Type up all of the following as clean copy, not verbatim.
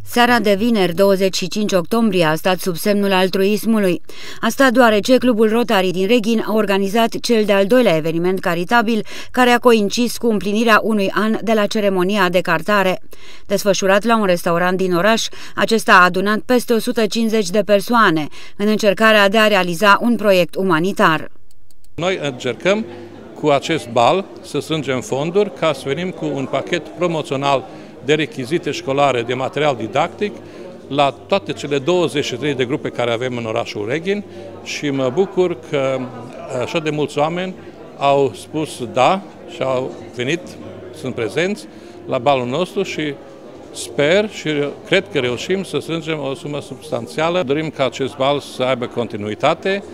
Seara de vineri, 25 octombrie, a stat sub semnul altruismului. Asta deoarece Clubul Rotary din Reghin a organizat cel de-al doilea eveniment caritabil, care a coincis cu împlinirea unui an de la ceremonia de cartare. Desfășurat la un restaurant din oraș, acesta a adunat peste 150 de persoane, în încercarea de a realiza un proiect umanitar. Noi încercăm cu acest bal să strângem fonduri ca să venim cu un pachet promoțional de rechizite școlare, de material didactic, la toate cele 23 de grupe care avem în orașul Reghin și mă bucur că așa de mulți oameni au spus da și au venit, sunt prezenți la balul nostru și sper și cred că reușim să strângem o sumă substanțială. Dorim ca acest bal să aibă continuitate.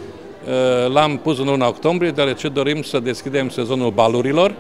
L-am pus în luna octombrie, deoarece dorim să deschidem sezonul balurilor.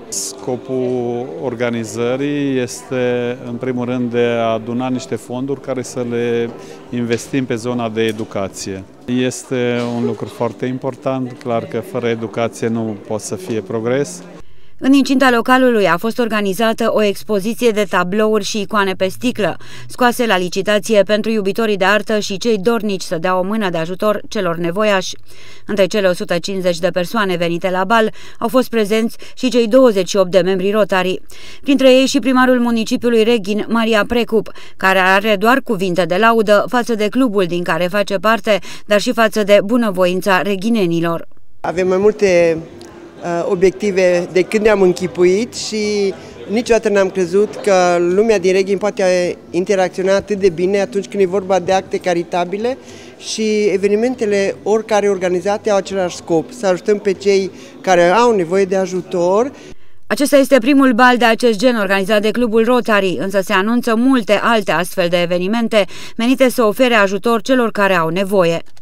Scopul organizării este, în primul rând, de a aduna niște fonduri care să le investim pe zona de educație. Este un lucru foarte important, clar că fără educație nu poate să fie progres. În incinta localului a fost organizată o expoziție de tablouri și icoane pe sticlă, scoase la licitație pentru iubitorii de artă și cei dornici să dea o mână de ajutor celor nevoiași. Între cele 150 de persoane venite la bal au fost prezenți și cei 28 de membri Rotary, printre ei și primarul municipiului Reghin, Maria Precup, care are doar cuvinte de laudă față de clubul din care face parte, dar și față de bunăvoința reghinenilor. Avem mai multe obiective de când ne-am închipuit și niciodată n-am crezut că lumea din Reghin poate interacționa atât de bine atunci când e vorba de acte caritabile și evenimentele oricare organizate au același scop, să ajutăm pe cei care au nevoie de ajutor. Acesta este primul bal de acest gen organizat de Clubul Rotary, însă se anunță multe alte astfel de evenimente menite să ofere ajutor celor care au nevoie.